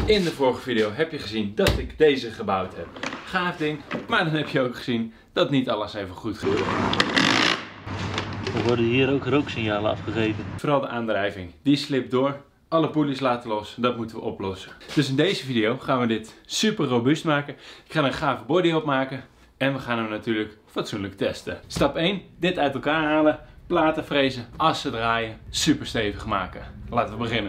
In de vorige video heb je gezien dat ik deze gebouwd heb. Gaaf ding, maar dan heb je ook gezien dat niet alles even goed gaat. Er worden hier ook rooksignalen afgegeven. Vooral de aandrijving, die slipt door. Alle poelies laten los, dat moeten we oplossen. Dus in deze video gaan we dit super robuust maken. Ik ga er een gave body op maken. En we gaan hem natuurlijk fatsoenlijk testen. Stap 1, dit uit elkaar halen. Platen frezen, assen draaien, super stevig maken. Laten we beginnen.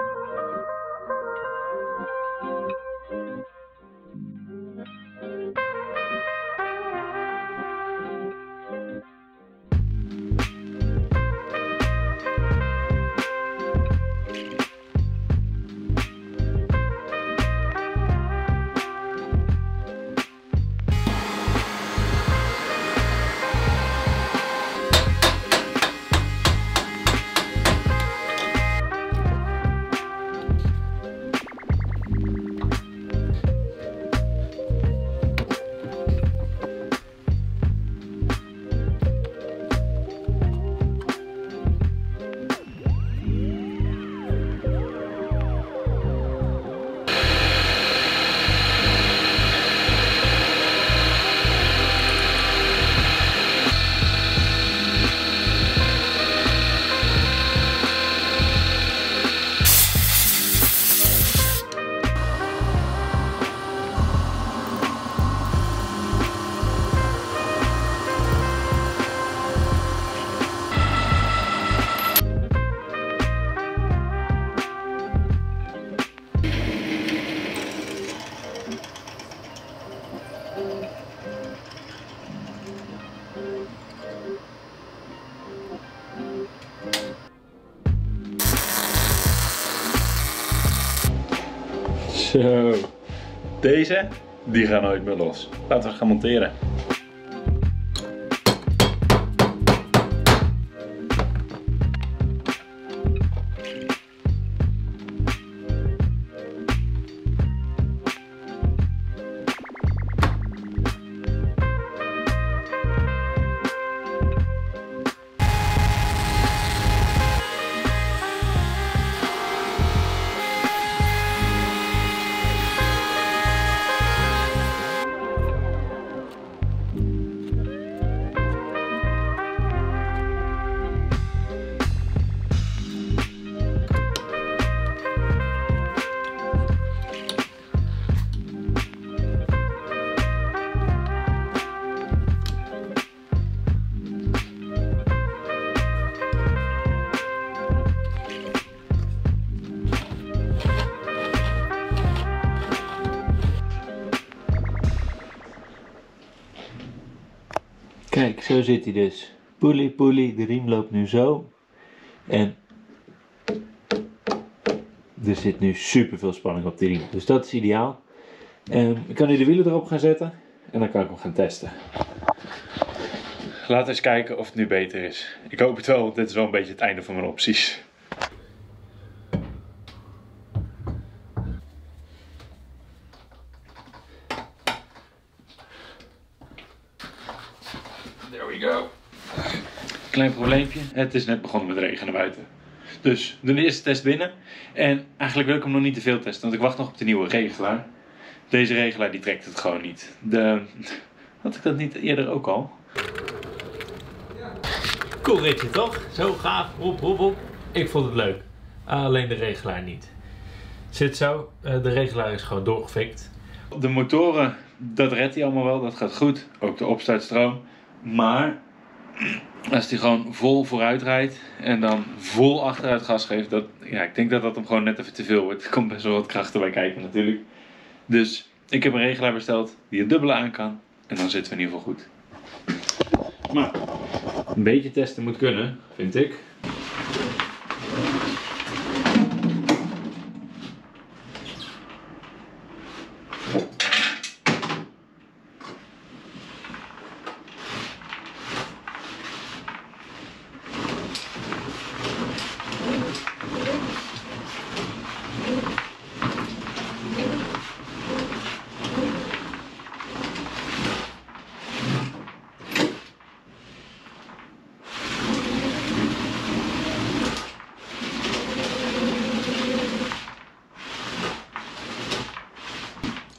Zo, deze, die gaan nooit meer los. Laten we gaan monteren. Kijk, zo zit hij dus. Poelie, de riem loopt nu zo. En er zit nu super veel spanning op de riem. Dus dat is ideaal. Ik kan nu de wielen erop gaan zetten. En dan kan ik hem gaan testen. Laten we eens kijken of het nu beter is. Ik hoop het wel, want dit is wel een beetje het einde van mijn opties. There we go. Klein probleempje, het is net begonnen met regenen buiten. Dus de eerste test binnen. En eigenlijk wil ik hem nog niet te veel testen, want ik wacht nog op de nieuwe regelaar. Deze regelaar die trekt het gewoon niet. Had ik dat niet eerder ook al? Cool ritje toch? Zo gaaf, hop. Ik vond het leuk. Alleen de regelaar niet. Zit zo, de regelaar is gewoon doorgefikt. De motoren, dat redt hij allemaal wel, dat gaat goed. Ook de opstartstroom. Maar als hij gewoon vol vooruit rijdt en dan vol achteruit gas geeft, ik denk dat dat hem gewoon net even te veel wordt. Er komt best wel wat krachten bij kijken natuurlijk. Dus ik heb een regelaar besteld die een dubbele aan kan en dan zitten we in ieder geval goed. Maar een beetje testen moet kunnen, vind ik.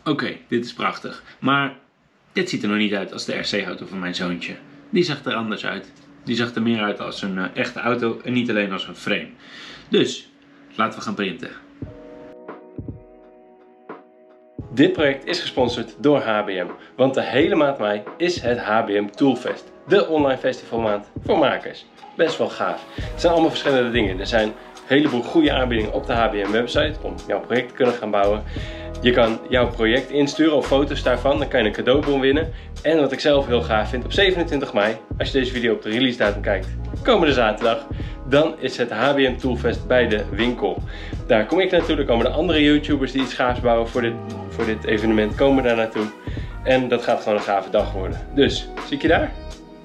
Oké, dit is prachtig. Maar dit ziet er nog niet uit als de RC-auto van mijn zoontje. Die zag er anders uit. Die zag er meer uit als een echte auto en niet alleen als een frame. Dus, laten we gaan printen. Dit project is gesponsord door HBM, want de hele maand mei is het HBM Toolfest, de online festivalmaand voor makers. Best wel gaaf. Het zijn allemaal verschillende dingen. Er zijn een heleboel goede aanbiedingen op de HBM website om jouw project te kunnen gaan bouwen. Je kan jouw project insturen of foto's daarvan, dan kan je een cadeaubon winnen. En wat ik zelf heel gaaf vind, op 27 mei, als je deze video op de release datum kijkt, komende zaterdag, dan is het HBM Toolfest bij de winkel. Daar kom ik naartoe, komen de andere YouTubers die iets gaafs bouwen voor dit evenement, komen daar naartoe. En dat gaat gewoon een gave dag worden. Dus, zie ik je daar?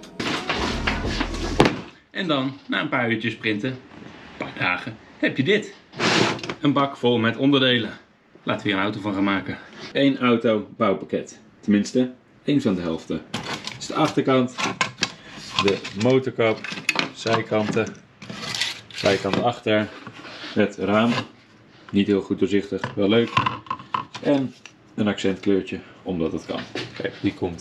En dan, na een paar uurtjes printen, een paar dagen, heb je dit. Een bak vol met onderdelen. Laten we hier een auto van gaan maken. Eén auto bouwpakket. Tenminste, één van de helften. Dit is de achterkant, de motorkap, zijkanten achter, het raam. Niet heel goed doorzichtig, wel leuk. En een accentkleurtje, omdat het kan. Kijk, die komt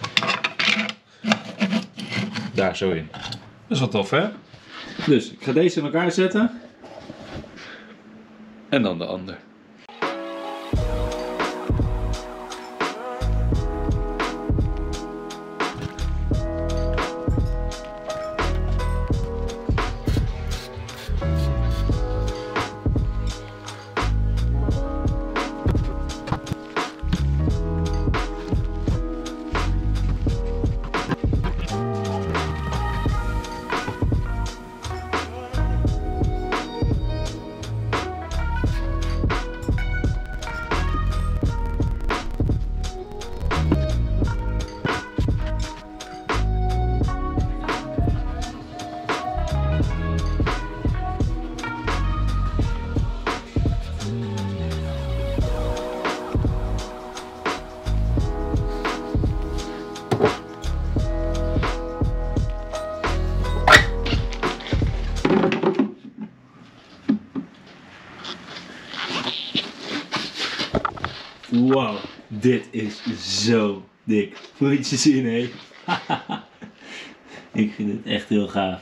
daar zo in. Dat is wel tof, hè? Dus ik ga deze in elkaar zetten. En dan de ander. Wauw, dit is zo dik. Moet je zien, hé. Ik vind het echt heel gaaf.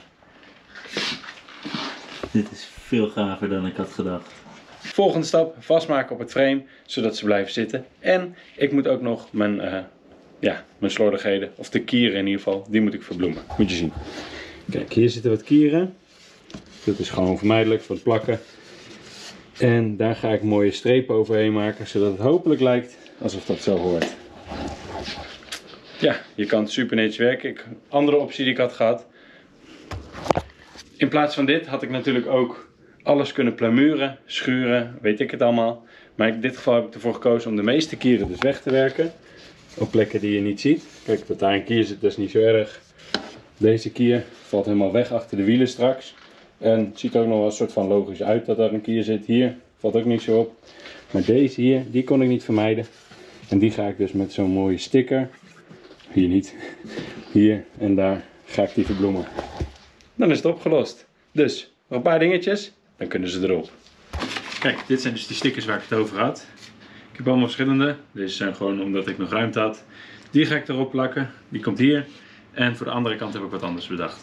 Dit is veel gaver dan ik had gedacht. Volgende stap, vastmaken op het frame, zodat ze blijven zitten. En ik moet ook nog mijn slordigheden, of de kieren in ieder geval, die moet ik verbloemen. Moet je zien. Kijk, hier zitten wat kieren. Dat is gewoon vermijdelijk voor het plakken. En daar ga ik mooie strepen overheen maken, zodat het hopelijk lijkt alsof dat zo hoort. Ja, je kan super netjes werken. Andere optie die ik had gehad. In plaats van dit had ik natuurlijk ook alles kunnen plamuren, schuren, weet ik het allemaal. Maar in dit geval heb ik ervoor gekozen om de meeste kieren dus weg te werken. Op plekken die je niet ziet. Kijk, dat daar een kier zit, dat is niet zo erg. Deze kier valt helemaal weg achter de wielen straks. En het ziet er ook nog wel een soort van logisch uit dat daar een kier zit. Hier valt ook niet zo op. Maar deze hier, die kon ik niet vermijden. En die ga ik dus met zo'n mooie sticker. Hier niet. Hier en daar ga ik die verbloemen. Dan is het opgelost. Dus, nog een paar dingetjes, dan kunnen ze erop. Kijk, dit zijn dus die stickers waar ik het over had. Ik heb allemaal verschillende. Deze zijn gewoon omdat ik nog ruimte had. Die ga ik erop plakken. Die komt hier. En voor de andere kant heb ik wat anders bedacht.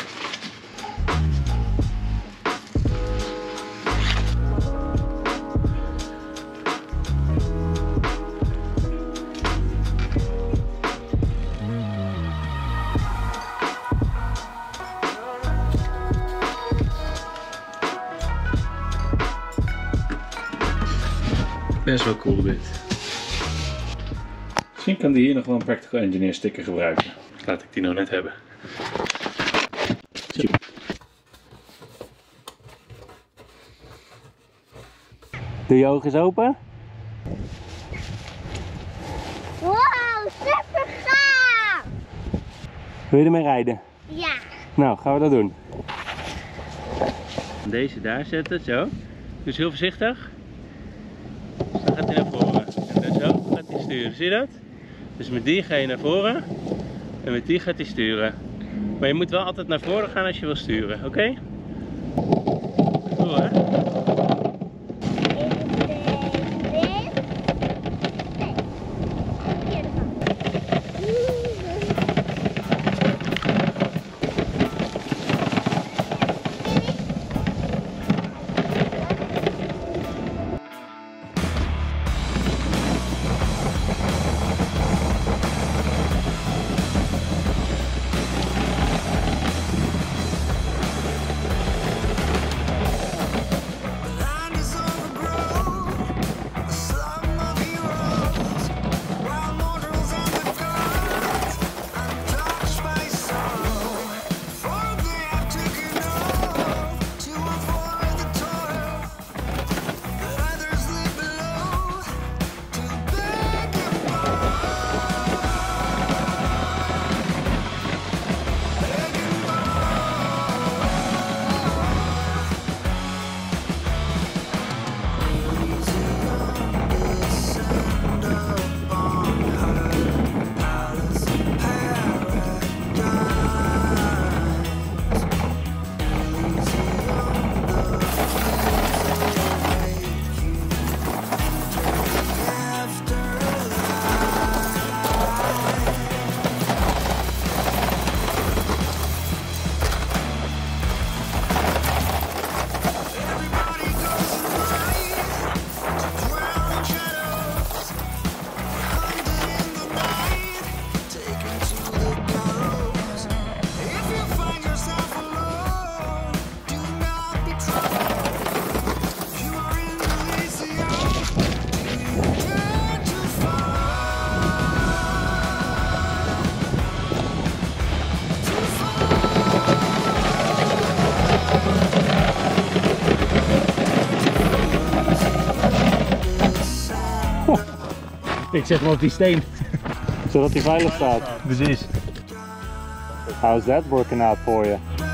Best wel cool dit. Misschien kan die hier nog wel een Practical Engineer sticker gebruiken. Laat ik die nou net hebben. Doe je ogen eens open? Wow, super gaaf! Wil je ermee rijden? Ja. Nou, gaan we dat doen. Deze daar zetten, zo. Dus heel voorzichtig. Dan gaat hij naar voren. En dan zo gaat hij sturen. Zie je dat? Dus met die ga je naar voren. En met die gaat hij sturen. Maar je moet wel altijd naar voren gaan als je wil sturen, oké? Goed hè? Ik zet hem op die steen. Zodat hij veilig staat. Precies. How's that working out for you?